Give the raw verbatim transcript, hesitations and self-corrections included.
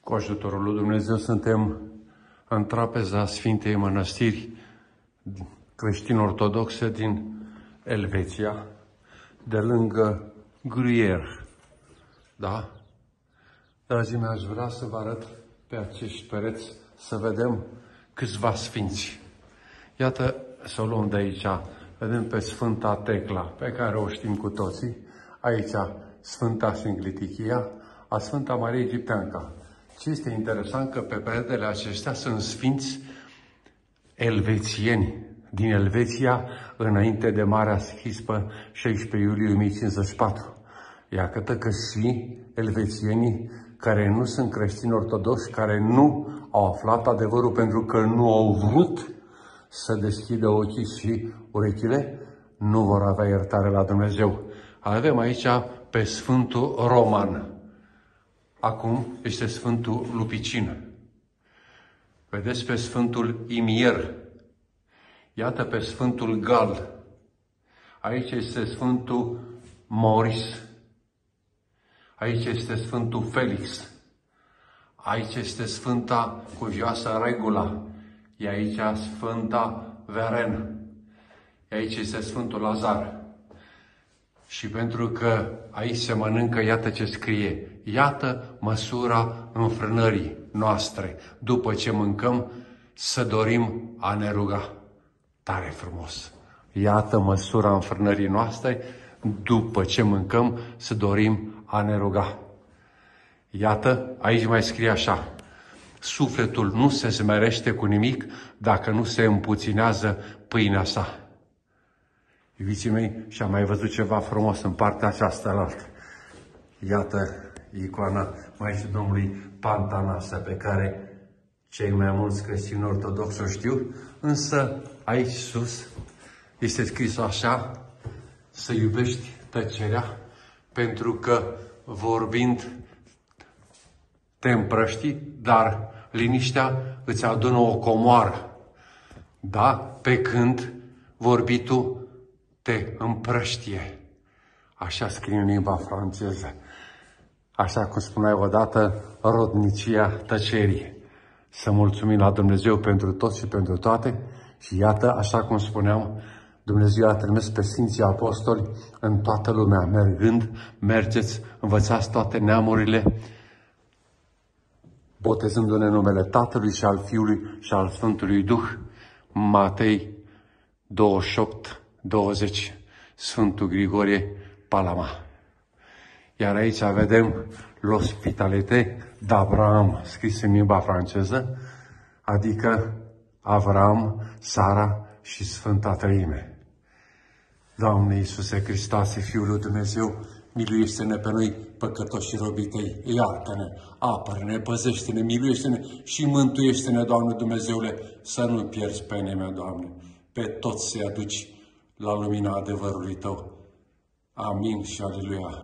Cu ajutorul lui Dumnezeu suntem în trapeza Sfintei Mănăstiri creștin-ortodoxe din Elveția, de lângă Gruyère. Da? Dragii mei, aș vrea să vă arăt pe acești pereți, să vedem câțiva sfinți. Iată, să o luăm de aici. Vedem pe Sfânta Tecla, pe care o știm cu toții. Aici Sfânta Singlitichia, a Sfânta Maria Egipteanca. Ce este interesant că pe peretele acestea sunt sfinți elvețieni, din Elveția, înainte de Marea Schispă, șaisprezece iulie o mie cincizeci și patru. Iată că și elvețienii care nu sunt creștini ortodoxi, care nu au aflat adevărul pentru că nu au vrut să deschidă ochii și urechile, nu vor avea iertare la Dumnezeu. Avem aici pe Sfântul Roman. Acum este Sfântul Lupicin. Vedeți pe Sfântul Imier. Iată pe Sfântul Gal. Aici este Sfântul Maurice. Aici este Sfântul Felix. Aici este Sfânta Cuvioasă Regula. E aici Sfânta Veren. Aici este Sfântul Lazar. Și pentru că aici se mănâncă, iată ce scrie. Iată măsura înfrânării noastre. După ce mâncăm, să dorim a ne ruga. Tare frumos! Iată măsura înfrânării noastre. După ce mâncăm, să dorim a ne ruga. Iată, aici mai scrie așa. Sufletul nu se smerește cu nimic dacă nu se împuținează pâinea sa. Iubiții mei, și am mai văzut ceva frumos în partea aceasta la altă. Iată icoana Maicii Domnului Pantanasă, pe care cei mai mulți creștini ortodoxi o știu, însă aici sus este scris așa, să iubești tăcerea, pentru că vorbind te împrăști, dar liniștea îți adună o comoară. Da? Pe când vorbitul te împrăștie. Așa scrie în limba franceză. Așa cum spuneai odată, rodnicia tăcerii. Să mulțumim la Dumnezeu pentru tot și pentru toate. Și iată, așa cum spuneam, Dumnezeu a trimis pe Sfinții Apostoli în toată lumea. Mergând, mergeți, învățați toate neamurile, botezându-ne în numele Tatălui și al Fiului și al Sfântului Duh. Matei douăzeci și opt douăzeci, Sfântul Grigorie Palama. Iar aici vedem l'ospitalité d'Abraham, scris în limba franceză, adică Avram, Sara și Sfânta Treime. Doamne Iisuse Hristoase, Fiul lui Dumnezeu, miluiește-ne pe noi, păcătoși și robii Tăi, iartă-ne, apără-ne, păzește-ne, miluiește-ne și mântuiește-ne, Doamne Dumnezeule, să nu pierzi pe nimeni, Doamne, pe toți să-i aduci la lumina adevărului Tău. Amin și aleluia.